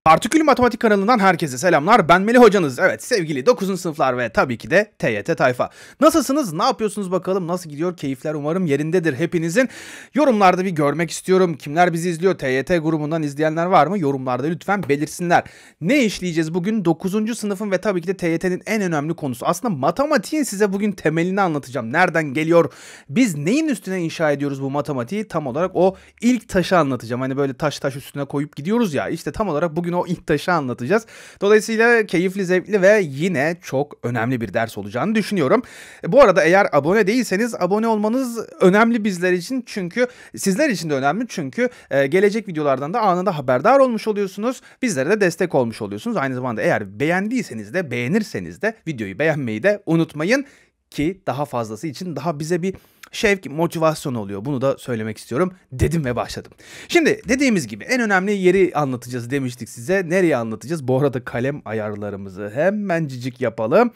Partikül Matematik kanalından herkese selamlar. Ben Melih hocanız. Evet, sevgili 9. sınıflar ve tabii ki de TYT tayfa. Nasılsınız? Ne yapıyorsunuz bakalım? Nasıl gidiyor? Keyifler umarım yerindedir hepinizin. Yorumlarda bir görmek istiyorum. Kimler bizi izliyor? TYT grubundan izleyenler var mı? Yorumlarda lütfen belirsinler. Ne işleyeceğiz bugün? 9. sınıfın ve tabii ki de TYT'nin en önemli konusu. Aslında matematiğin size bugün temelini anlatacağım. Nereden geliyor? Biz neyin üstüne inşa ediyoruz bu matematiği? Tam olarak o ilk taşı anlatacağım. Hani böyle taş üstüne koyup gidiyoruz ya. İşte tam olarak bugün o ilk taşı anlatacağız. Dolayısıyla keyifli, zevkli ve yine çok önemli bir ders olacağını düşünüyorum. Bu arada eğer abone değilseniz abone olmanız önemli bizler için. Çünkü sizler için de önemli. Çünkü gelecek videolardan da anında haberdar olmuş oluyorsunuz. Bizlere de destek olmuş oluyorsunuz. Aynı zamanda eğer beğendiyseniz de beğenirseniz de videoyu beğenmeyi de unutmayın. Ki daha fazlası için daha bize bir şevk, motivasyon oluyor. Bunu da söylemek istiyorum dedim ve başladım. Şimdi dediğimiz gibi en önemli yeri anlatacağız demiştik size. Nereye anlatacağız? Bu arada kalem ayarlarımızı hemencik yapalım.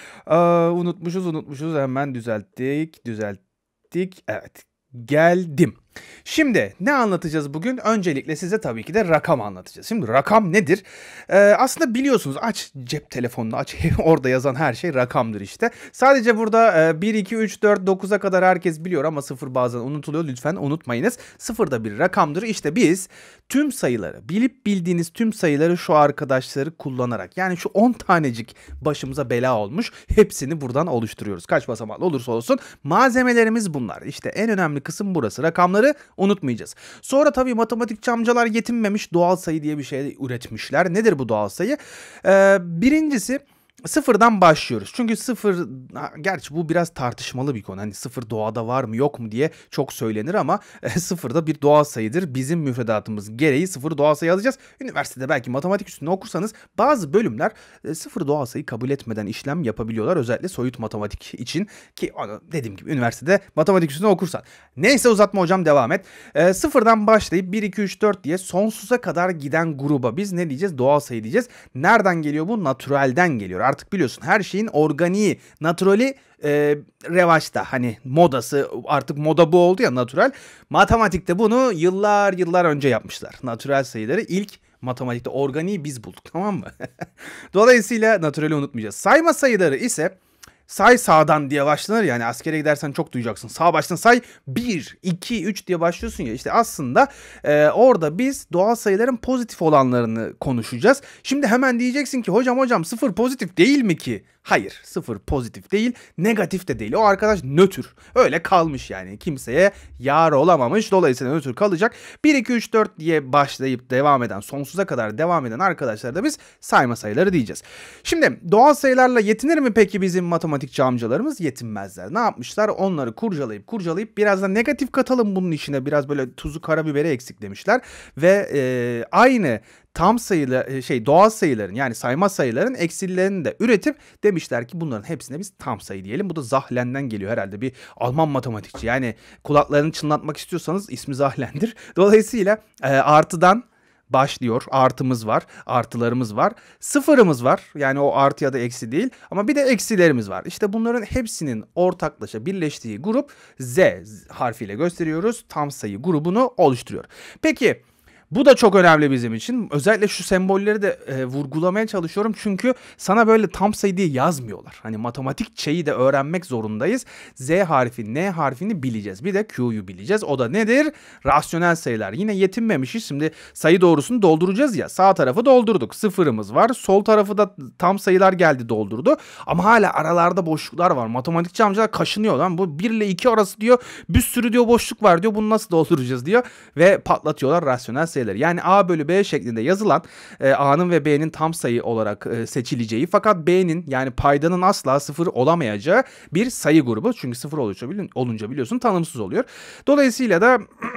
Unutmuşuz. Hemen düzelttik. Evet. Geldim. Şimdi ne anlatacağız bugün? Öncelikle size tabii ki de rakam anlatacağız. Şimdi rakam nedir? Aslında biliyorsunuz, aç cep telefonunu aç. Orada yazan her şey rakamdır işte. Sadece burada 1, 2, 3, 4, 9'a kadar herkes biliyor ama 0 bazen unutuluyor. Lütfen unutmayınız. 0 da bir rakamdır. İşte biz tüm sayıları, bildiğiniz tüm sayıları şu arkadaşları kullanarak, yani şu 10 tanecik başımıza bela olmuş, hepsini buradan oluşturuyoruz. Kaç basamaklı olursa olsun malzemelerimiz bunlar. İşte en önemli kısım burası. Rakamları unutmayacağız. Sonra tabii matematikçi amcalar yetinmemiş, doğal sayı diye bir şey üretmişler. Nedir bu doğal sayı? Birincisi, sıfırdan başlıyoruz. Çünkü sıfır, gerçi bu biraz tartışmalı bir konu. Hani sıfır doğada var mı yok mu diye çok söylenir ama sıfır da bir doğal sayıdır. Bizim müfredatımız gereği sıfır doğal sayı alacağız. Üniversitede belki matematik üstüne okursanız bazı bölümler sıfır doğal sayı kabul etmeden işlem yapabiliyorlar. Özellikle soyut matematik için, ki dediğim gibi üniversitede matematik üstüne okursan. Neyse, uzatma hocam, devam et. Sıfırdan başlayıp 1, 2, 3, 4 diye sonsuza kadar giden gruba biz ne diyeceğiz? Doğal sayı diyeceğiz. Nereden geliyor bu? Naturalden geliyor. Artık biliyorsun, her şeyin organiği, naturali revaçta. Hani modası, artık moda bu oldu ya, natural. Matematikte bunu yıllar önce yapmışlar. Natural sayıları ilk matematikte organiği biz bulduk, tamam mı? Dolayısıyla naturali unutmayacağız. Sayma sayıları ise say sağdan diye başlanır, yani askere gidersen çok duyacaksın. Sağ baştan say, 1, 2, 3 diye başlıyorsun ya. İşte aslında orada biz doğal sayıların pozitif olanlarını konuşacağız. Şimdi hemen diyeceksin ki hocam 0 pozitif değil mi ki? Hayır, 0 pozitif değil, negatif de değil. O arkadaş nötr. Öyle kalmış yani. Kimseye yar olamamış. Dolayısıyla nötr kalacak. 1, 2, 3, 4 diye başlayıp devam eden, sonsuza kadar devam eden arkadaşlar da biz sayma sayıları diyeceğiz. Şimdi doğal sayılarla yetinir mi peki bizim matematikçi amcalarımız? Yetinmezler. Ne yapmışlar? Onları kurcalayıp biraz da negatif katalım bunun içine. Biraz böyle tuzu karabiberi eksik demişler. Ve aynı tam sayılı doğal sayıların, yani sayma sayıların eksilerini de üretip demişler ki bunların hepsine biz tam sayı diyelim. Bu da Zahlen'den geliyor herhalde, bir Alman matematikçi. Yani kulaklarını çınlatmak istiyorsanız ismi Zahlen'dir. Dolayısıyla artıdan başlıyor. Artımız var, artılarımız var, sıfırımız var. Yani o artı ya da eksi değil, ama bir de eksilerimiz var. İşte bunların hepsinin ortaklaşa birleştiği grup Z harfiyle gösteriyoruz. Tam sayı grubunu oluşturuyor. Peki, bu da çok önemli bizim için. Özellikle şu sembolleri de vurgulamaya çalışıyorum. Çünkü sana böyle tam sayı diye yazmıyorlar. Hani matematikçeyi de öğrenmek zorundayız. Z harfi, N harfini bileceğiz. Bir de Q'yu bileceğiz. O da nedir? Rasyonel sayılar. Yine yetinmemişiz. Şimdi sayı doğrusunu dolduracağız ya. Sağ tarafı doldurduk. Sıfırımız var. Sol tarafı da tam sayılar geldi, doldurdu. Ama hala aralarda boşluklar var. Matematikçi amcalar kaşınıyor lan. Bu 1 ile 2 arası diyor. Bir sürü diyor boşluk var diyor. Bunu nasıl dolduracağız diyor. Ve patlatıyorlar rasyonel sayılar. Yani A bölü B şeklinde yazılan, A'nın ve B'nin tam sayı olarak seçileceği, fakat B'nin, yani paydanın asla sıfır olamayacağı bir sayı grubu. Çünkü sıfır olunca biliyorsun tanımsız oluyor. Dolayısıyla da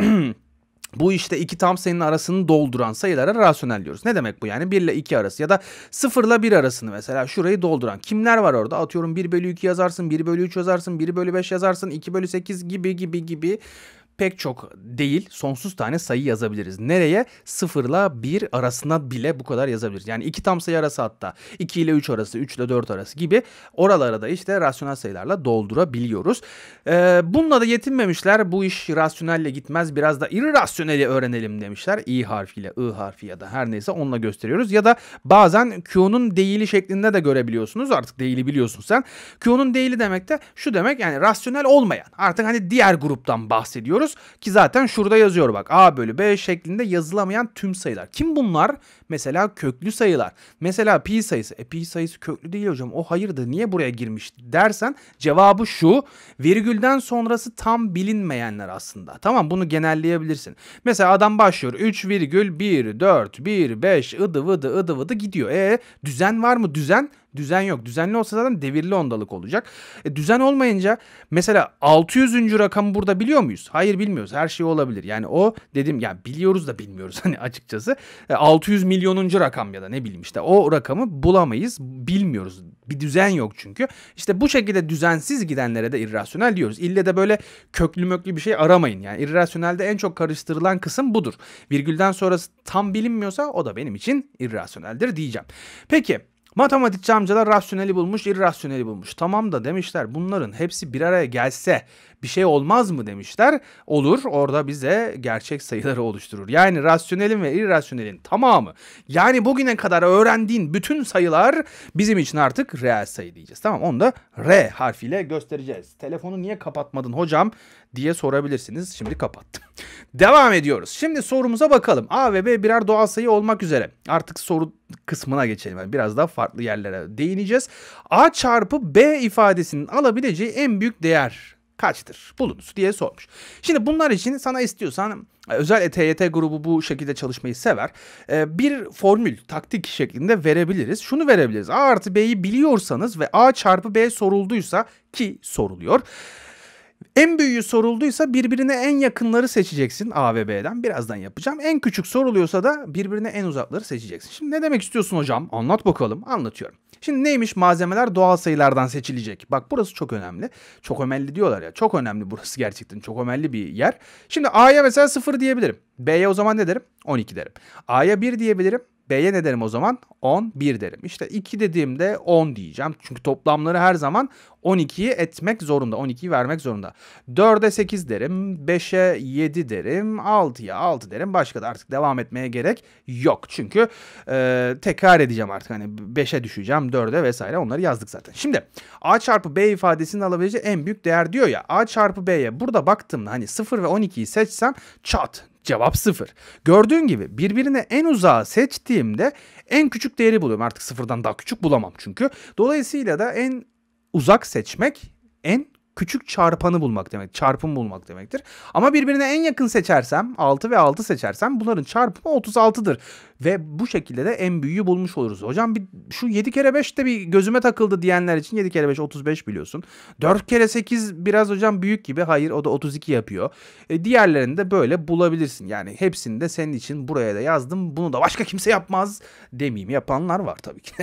bu işte iki tam sayının arasını dolduran sayılara rasyonel diyoruz. Ne demek bu yani? 1 ile 2 arası ya da 0 ile 1 arasını, mesela şurayı dolduran kimler var orada? Atıyorum 1 bölü 2 yazarsın, 1 bölü 3 yazarsın, 1 bölü 5 yazarsın, 2 bölü 8 gibi. pek çok değil, sonsuz tane sayı yazabiliriz. Nereye? 0 ile 1 arasına bile bu kadar yazabiliriz. Yani 2 tam sayı arası, hatta 2 ile 3 arası, 3 ile 4 arası gibi oralara da işte rasyonel sayılarla doldurabiliyoruz. Bununla da yetinmemişler. Bu iş rasyonelle gitmez. Biraz da irrasyoneli öğrenelim demişler. İ harfiyle, I harfi ya da her neyse onunla gösteriyoruz. Ya da bazen Q'nun değili şeklinde de görebiliyorsunuz. Artık değili biliyorsun sen. Q'nun değili demek de şu demek, yani rasyonel olmayan. Artık hani diğer gruptan bahsediyoruz ki zaten şurada yazıyor bak. A bölü B şeklinde yazılamayan tüm sayılar. Kim bunlar? Mesela köklü sayılar. Mesela pi sayısı. Pi sayısı köklü değil hocam. O hayırdır, niye buraya girmiş dersen cevabı şu: virgülden sonrası tam bilinmeyenler aslında. Tamam, bunu genelleyebilirsin. Mesela adam başlıyor 3,1,4,1,5 ıdı vıdı ıdı vıdı gidiyor. Düzen var mı? Düzen yok. Düzenli olsa zaten devirli ondalık olacak. Düzen olmayınca mesela 600. rakamı burada biliyor muyuz? Hayır, bilmiyoruz. Her şey olabilir. Yani o dedim ya, biliyoruz da bilmiyoruz hani açıkçası. 600 milyonuncu rakam ya da ne bileyim işte o rakamı bulamayız. Bilmiyoruz. Bir düzen yok çünkü. İşte bu şekilde düzensiz gidenlere de irrasyonel diyoruz. İlle de böyle köklü möklü bir şey aramayın. Yani irrasyonelde en çok karıştırılan kısım budur. Virgülden sonrası tam bilinmiyorsa o da benim için irrasyoneldir diyeceğim. Peki, matematikçi amcalar rasyoneli bulmuş, irrasyoneli bulmuş. Tamam da demişler, bunların hepsi bir araya gelse bir şey olmaz mı demişler. Olur, orada bize gerçek sayıları oluşturur. Yani rasyonelin ve irrasyonelin tamamı, yani bugüne kadar öğrendiğin bütün sayılar bizim için artık reel sayı diyeceğiz. Tamam, onu da R harfiyle göstereceğiz. Telefonu niye kapatmadın hocam diye sorabilirsiniz. Şimdi kapattım. Devam ediyoruz. Şimdi sorumuza bakalım. A ve B birer doğal sayı olmak üzere. Artık soru kısmına geçelim. Yani biraz daha farklı yerlere değineceğiz. A çarpı B ifadesinin alabileceği en büyük değer kaçtır? Bulunuz diye sormuş. Şimdi bunlar için sana istiyorsan, özel ETYT grubu bu şekilde çalışmayı sever, bir formül, taktik şeklinde verebiliriz. Şunu verebiliriz. A artı B'yi biliyorsanız ve A çarpı B sorulduysa, ki soruluyor, en büyüğü sorulduysa birbirine en yakınları seçeceksin A ve B'den. Birazdan yapacağım. En küçük soruluyorsa da birbirine en uzakları seçeceksin. Şimdi ne demek istiyorsun hocam? Anlat bakalım. Anlatıyorum. Şimdi neymiş? Malzemeler doğal sayılardan seçilecek. Bak, burası çok önemli. Çok önemli diyorlar ya. Çok önemli burası gerçekten. Çok önemli bir yer. Şimdi A'ya mesela 0 diyebilirim. B'ye o zaman ne derim? 12 derim. A'ya 1 diyebilirim. B'ye ne derim o zaman? 11 derim. İşte 2 dediğimde 10 diyeceğim. Çünkü toplamları her zaman 12'yi etmek zorunda. 12'yi vermek zorunda. 4'e 8 derim. 5'e 7 derim. 6'ya 6 derim. Başka da artık devam etmeye gerek yok. Çünkü tekrar edeceğim artık. Hani 5'e düşeceğim. 4'e vesaire. Onları yazdık zaten. Şimdi A çarpı B ifadesinin alabileceği en büyük değer diyor ya. A çarpı B'ye burada baktığımda hani 0 ve 12'yi seçsem çat. Cevap 0. Gördüğün gibi birbirine en uzağı seçtiğimde en küçük değeri buluyorum. Artık 0'dan daha küçük bulamam çünkü. Dolayısıyla da en uzak seçmek en küçük çarpanı bulmak demek. Çarpım bulmak demektir. Ama birbirine en yakın seçersem, 6 ve 6 seçersem bunların çarpımı 36'dır. Ve bu şekilde de en büyüğü bulmuş oluruz. Hocam şu 7 kere 5 de bir gözüme takıldı diyenler için 7 kere 5 35 biliyorsun. 4 kere 8 biraz hocam büyük gibi. Hayır, o da 32 yapıyor. Diğerlerini de böyle bulabilirsin. Yani hepsini de senin için buraya da yazdım. Bunu da başka kimse yapmaz demeyeyim. Yapanlar var tabii ki.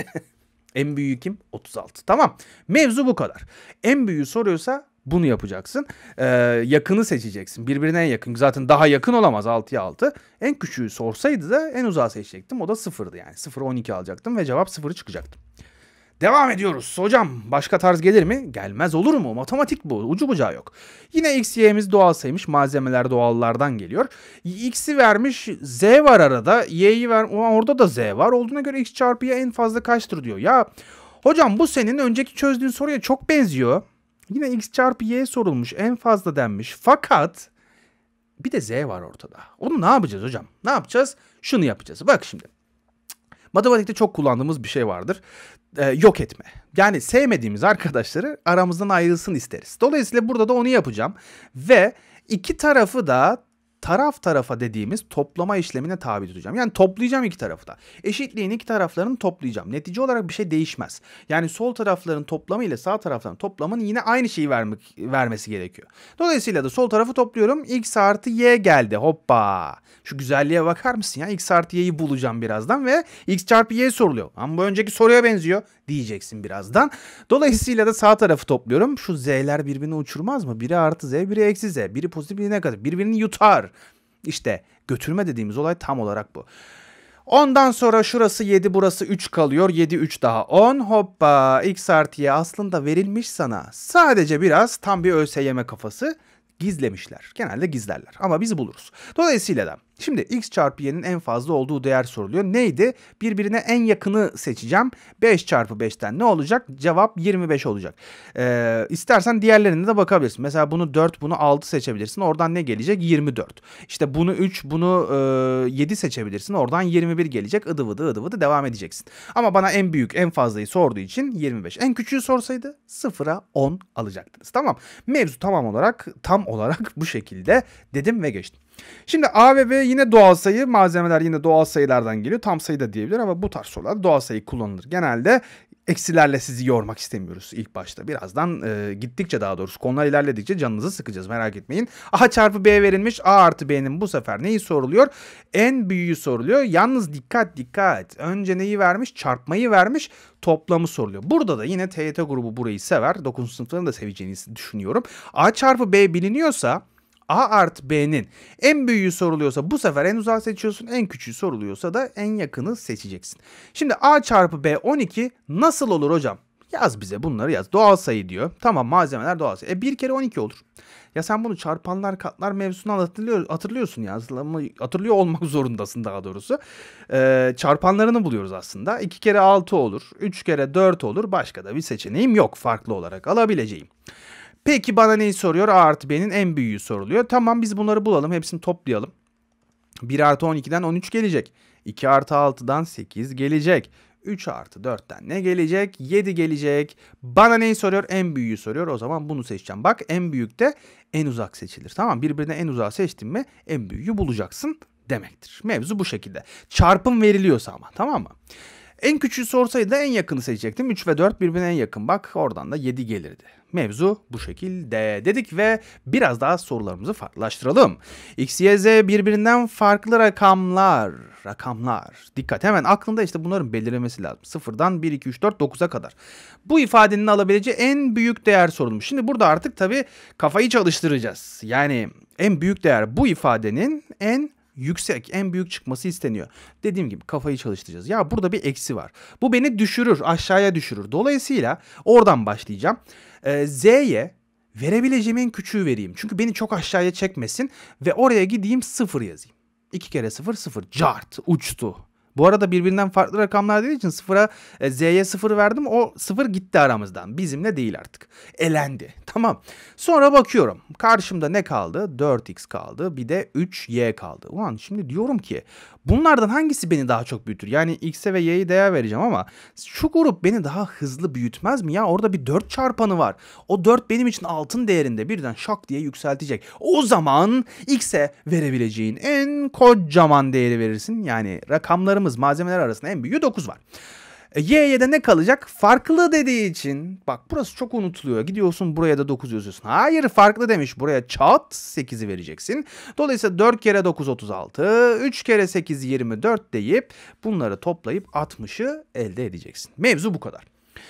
En büyüğü kim? 36. Tamam. Mevzu bu kadar. En büyüğü soruyorsa bunu yapacaksın. Yakını seçeceksin. Birbirine en yakın. Zaten daha yakın olamaz 6'ya 6. En küçüğü sorsaydı da en uzağı seçecektim. O da 0'dı yani. 0'ı 12 alacaktım ve cevap 0'ı çıkacaktı. Devam ediyoruz. Hocam başka tarz gelir mi? Gelmez olur mu? Matematik bu. Ucu bucağı yok. Yine x, y'miz doğal saymış. Malzemeler doğallardan geliyor. X'i vermiş. Z var arada. Y'yi ver. Orada da Z var. Olduğuna göre x çarpı y en fazla kaçtır diyor. Ya hocam bu senin önceki çözdüğün soruya çok benziyor. Yine x çarpı y sorulmuş. En fazla denmiş. Fakat bir de Z var ortada. Onu ne yapacağız hocam? Ne yapacağız? Şunu yapacağız. Bak şimdi. Matematikte çok kullandığımız bir şey vardır. Yok etme. Yani sevmediğimiz arkadaşları aramızdan ayrılsın isteriz. Dolayısıyla burada da onu yapacağım. Ve iki tarafı da taraf tarafa dediğimiz toplama işlemine tabi tutacağım. Yani toplayacağım iki tarafı da. Eşitliğin iki taraflarını toplayacağım. Netice olarak bir şey değişmez. Yani sol tarafların toplamı ile sağ tarafların toplamının yine aynı şeyi vermesi gerekiyor. Dolayısıyla da sol tarafı topluyorum. X artı y geldi. Hoppa. Şu güzelliğe bakar mısın ya? X artı y'yi bulacağım birazdan ve x çarpı y soruluyor. Ama bu önceki soruya benziyor. diyeceksin birazdan. Dolayısıyla da sağ tarafı topluyorum. Şu z'ler birbirini uçurmaz mı? Biri artı z, biri eksi z. Biri pozitif, biri negatif. Birbirini yutar. İşte götürme dediğimiz olay tam olarak bu. Ondan sonra şurası 7, burası 3 kalıyor. 7, 3 daha 10. Hoppa, x artı y aslında verilmiş sana. Sadece biraz tam bir ÖSYM kafası gizlemişler. Genelde gizlerler ama biz buluruz. Dolayısıyla da şimdi x çarpı y'nin en fazla olduğu değer soruluyor. Neydi? Birbirine en yakını seçeceğim. 5 çarpı 5'ten ne olacak? Cevap 25 olacak. İstersen diğerlerine de bakabilirsin. Mesela bunu 4, bunu 6 seçebilirsin. Oradan ne gelecek? 24. İşte bunu 3, bunu 7 seçebilirsin. Oradan 21 gelecek. Idı vıdı ıdı vıdı devam edeceksin. Ama bana en büyük, en fazlayı sorduğu için 25. En küçüğü sorsaydı 0'a 10 alacaktınız. Tamam. Mevzu tam olarak bu şekilde dedim ve geçtim. Şimdi A ve B yine doğal sayı, malzemeler yine doğal sayılardan geliyor. Tam sayı da diyebilir ama bu tarz sorularda doğal sayı kullanılır. Genelde eksilerle sizi yormak istemiyoruz ilk başta. Birazdan gittikçe daha doğrusu konular ilerledikçe canınızı sıkacağız, merak etmeyin. A çarpı B verilmiş. A artı B'nin bu sefer neyi soruluyor? En büyüğü soruluyor. Yalnız dikkat. Önce neyi vermiş? Çarpmayı vermiş. Toplamı soruluyor. Burada da yine TYT grubu burayı sever. 9. sınıfların da seveceğini düşünüyorum. A çarpı B biliniyorsa A artı B'nin en büyüğü soruluyorsa bu sefer en uzağı seçiyorsun. En küçüğü soruluyorsa da en yakını seçeceksin. Şimdi A çarpı B 12 nasıl olur hocam? Yaz bize bunları yaz. Doğal sayı diyor. Tamam, malzemeler doğal sayı. Bir kere 12 olur. Ya sen bunu çarpanlar katlar mevzusunu hatırlıyorsun ya. Hatırlıyor olmak zorundasın daha doğrusu. Çarpanlarını buluyoruz aslında. 2 kere 6 olur. 3 kere 4 olur. Başka da bir seçeneğim yok farklı olarak alabileceğim. Peki bana neyi soruyor? A artı B'nin en büyüğü soruluyor. Tamam, biz bunları bulalım. Hepsini toplayalım. 1 artı 12'den 13 gelecek. 2 artı 6'dan 8 gelecek. 3 artı 4'ten ne gelecek? 7 gelecek. Bana neyi soruyor? En büyüğü soruyor. O zaman bunu seçeceğim. Bak, en büyük de en uzak seçilir. Tamam, birbirine en uzağı seçtin mi en büyüğü bulacaksın demektir. Mevzu bu şekilde. Çarpım veriliyorsa ama, tamam mı? En küçüğü sorsaydı da en yakını seçecektim. 3 ve 4 birbirine en yakın. Bak, oradan da 7 gelirdi. Mevzu bu şekilde dedik ve biraz daha sorularımızı farklılaştıralım. X, Y, Z birbirinden farklı rakamlar. Dikkat, hemen aklında işte bunların belirlemesi lazım. 0'dan 1, 2, 3, 4, 9'a kadar. Bu ifadenin alabileceği en büyük değer sorulmuş. Şimdi burada artık tabii kafayı çalıştıracağız. Yani en büyük değer bu ifadenin en yüksek, en büyük çıkması isteniyor. Dediğim gibi kafayı çalıştıracağız. Ya burada bir eksi var. Bu beni düşürür, aşağıya düşürür. Dolayısıyla oradan başlayacağım. Z'ye verebileceğim en küçüğü vereyim. Çünkü beni çok aşağıya çekmesin ve oraya gideyim 0 yazayım. 2 kere 0 0. Cart, uçtu. Bu arada birbirinden farklı rakamlar dediği için Z'ye 0 verdim. O 0 gitti aramızdan. Bizimle değil artık. Elendi. Tamam. Sonra bakıyorum. Karşımda ne kaldı? 4x kaldı. Bir de 3y kaldı. Ulan şimdi diyorum ki bunlardan hangisi beni daha çok büyütür? Yani x'e ve y'ye değer vereceğim ama şu grup beni daha hızlı büyütmez mi ya? Orada bir 4 çarpanı var. O 4 benim için altın değerinde, birden şak diye yükseltecek. O zaman x'e verebileceğin en kocaman değeri verirsin. Yani rakamlarımız, malzemeler arasında en büyüğü 9 var. Y'ye de ne kalacak? Farklı dediği için, bak burası çok unutuluyor. Gidiyorsun buraya da 9 yazıyorsun. Hayır, farklı demiş. Buraya çat 8'i vereceksin. Dolayısıyla 4 kere 9 36, 3 kere 8 24 deyip bunları toplayıp 60'ı elde edeceksin. Mevzu bu kadar.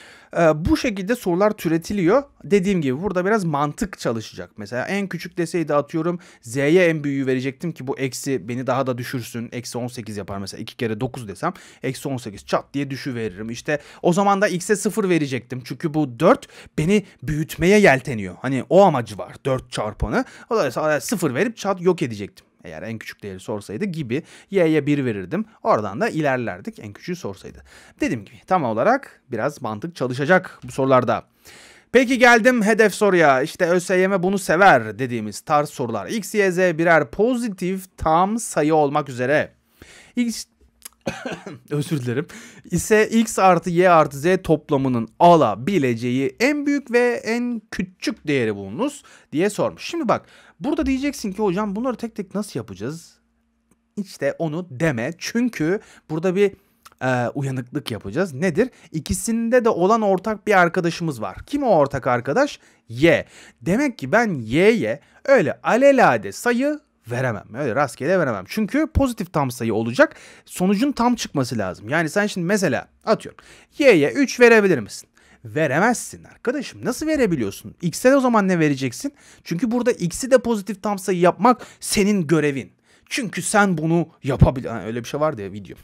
Bu şekilde sorular türetiliyor. Dediğim gibi burada biraz mantık çalışacak. Mesela en küçük deseydi, atıyorum Z'ye en büyüğü verecektim ki bu eksi beni daha da düşürsün. Eksi 18 yapar mesela. 2 kere 9 desem eksi 18 çat diye düşüveririm. İşte o zaman da x'e 0 verecektim. Çünkü bu 4 beni büyütmeye yelteniyor. Hani o amacı var 4 çarpanı. Dolayısıyla 0 verip çat yok edecektim. Eğer en küçük değeri sorsaydı gibi y'ye 1 verirdim. Oradan da ilerlerdik en küçüğü sorsaydı. Dediğim gibi tam olarak biraz mantık çalışacak bu sorularda. Peki geldim hedef soruya. İşte ÖSYM bunu sever dediğimiz tarz sorular. X, Y, Z birer pozitif tam sayı olmak üzere. Özür dilerim. İse x artı y artı z toplamının alabileceği en büyük ve en küçük değeri bulunuz diye sormuş. Şimdi bak, burada diyeceksin ki hocam bunları tek tek nasıl yapacağız? İşte onu deme. Çünkü burada bir uyanıklık yapacağız. Nedir? İkisinde de olan ortak bir arkadaşımız var. Kim o ortak arkadaş? Y. Demek ki ben y'ye öyle alelade sayı veremem. Öyle rastgele veremem. Çünkü pozitif tam sayı olacak. Sonucun tam çıkması lazım. Yani sen şimdi mesela atıyorum. Y'ye 3 verebilir misin? Veremezsin arkadaşım. Nasıl verebiliyorsun? X'e de o zaman ne vereceksin? Çünkü burada X'i de pozitif tam sayı yapmak senin görevin. Çünkü sen bunu yapabilir. Öyle bir şey vardı ya video.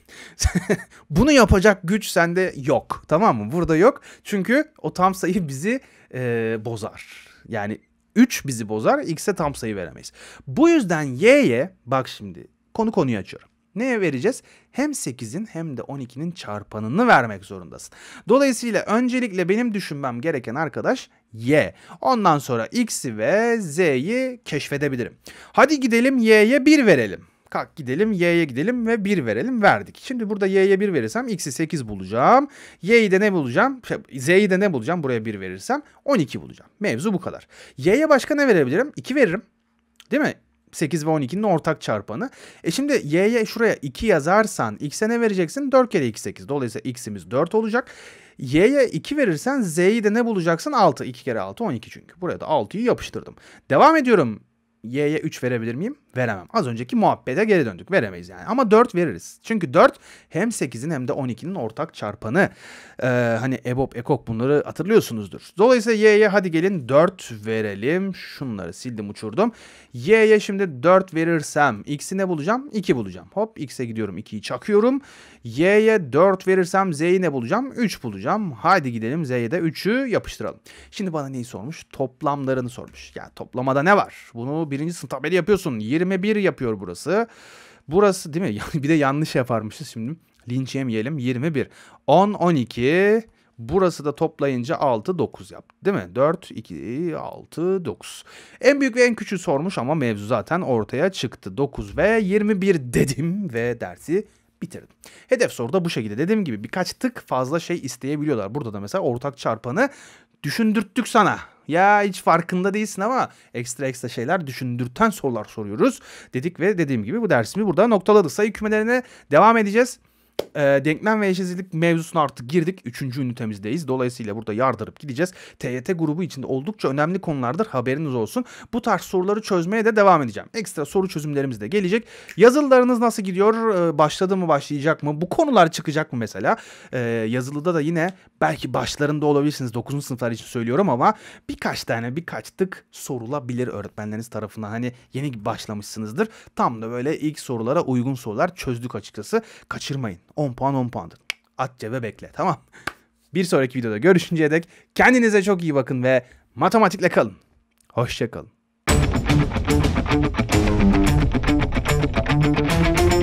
Bunu yapacak güç sende yok. Tamam mı? Burada yok. Çünkü o tam sayı bizi bozar. Yani 3 bizi bozar. X'e tam sayı veremeyiz. Bu yüzden Y'ye bak şimdi konuyu açıyorum. Neye vereceğiz? Hem 8'in hem de 12'nin çarpanını vermek zorundasın. Dolayısıyla öncelikle benim düşünmem gereken arkadaş Y. Ondan sonra X'i ve Z'yi keşfedebilirim. Hadi gidelim Y'ye 1 verelim. Kalk gidelim Y'ye gidelim ve 1 verelim, verdik. Şimdi burada Y'ye 1 verirsem X'i 8 bulacağım. Y'yi de ne bulacağım? Z'yi de ne bulacağım? Buraya 1 verirsem 12 bulacağım. Mevzu bu kadar. Y'ye başka ne verebilirim? 2 veririm. Değil mi? 8 ve 12'nin ortak çarpanı. Şimdi Y'ye şuraya 2 yazarsan X'e ne vereceksin? 4 kere 2 8. Dolayısıyla X'imiz 4 olacak. Y'ye 2 verirsen Z'yi de ne bulacaksın? 6. 2 kere 6 12 çünkü. Buraya da 6'yı yapıştırdım. Devam ediyorum. Y'ye 3 verebilir miyim? Veremem. Az önceki muhabbete geri döndük. Veremeyiz yani. Ama 4 veririz. Çünkü 4 hem 8'in hem de 12'nin ortak çarpanı. Hani EBOB, EKOK bunları hatırlıyorsunuzdur. Dolayısıyla Y'ye hadi gelin 4 verelim. Şunları sildim uçurdum. Y'ye şimdi 4 verirsem X'i ne bulacağım? 2 bulacağım. Hop X'e gidiyorum. 2'yi çakıyorum. Y'ye 4 verirsem Z'yi ne bulacağım? 3 bulacağım. Hadi gidelim Z'ye de 3'ü yapıştıralım. Şimdi bana neyi sormuş? Toplamlarını sormuş. Ya toplamada ne var? Bunu birinci sınıf tabeli yapıyorsun. 21 yapıyor burası. Burası değil mi? Bir de yanlış yaparmışız şimdi. Linç yemeyelim. 21. 10, 12. Burası da toplayınca 6, 9 yaptı. Değil mi? 4, 2, 6, 9. En büyük ve en küçüğü sormuş ama mevzu zaten ortaya çıktı. 9 ve 21 dedim ve dersi bitirdim. Hedef soruda bu şekilde. Dediğim gibi birkaç tık fazla şey isteyebiliyorlar. Burada da mesela ortak çarpanı düşündürttük sana. Ya hiç farkında değilsin ama ekstra şeyler düşündürten sorular soruyoruz dedik ve dediğim gibi bu dersimi burada noktaladık. Sayı kümelerine devam edeceğiz. Denklem ve eşitsizlik mevzusuna artık girdik. 3. ünitemizdeyiz. Dolayısıyla burada yardırıp gideceğiz. TYT grubu içinde oldukça önemli konulardır. Haberiniz olsun. Bu tarz soruları çözmeye de devam edeceğim. Ekstra soru çözümlerimiz de gelecek. Yazılılarınız nasıl gidiyor? Başladı mı, başlayacak mı? Bu konular çıkacak mı mesela? Yazılıda da yine belki başlarında olabilirsiniz. 9. sınıflar için söylüyorum ama birkaç tık sorulabilir öğretmenleriniz tarafından. Hani yeni başlamışsınızdır. Tam da böyle ilk sorulara uygun sorular çözdük açıkçası. Kaçırmayın. 10 puan 10 puandır. At cebe bekle, tamam. Bir sonraki videoda görüşünceye dek kendinize çok iyi bakın ve matematikle kalın. Hoşça kalın.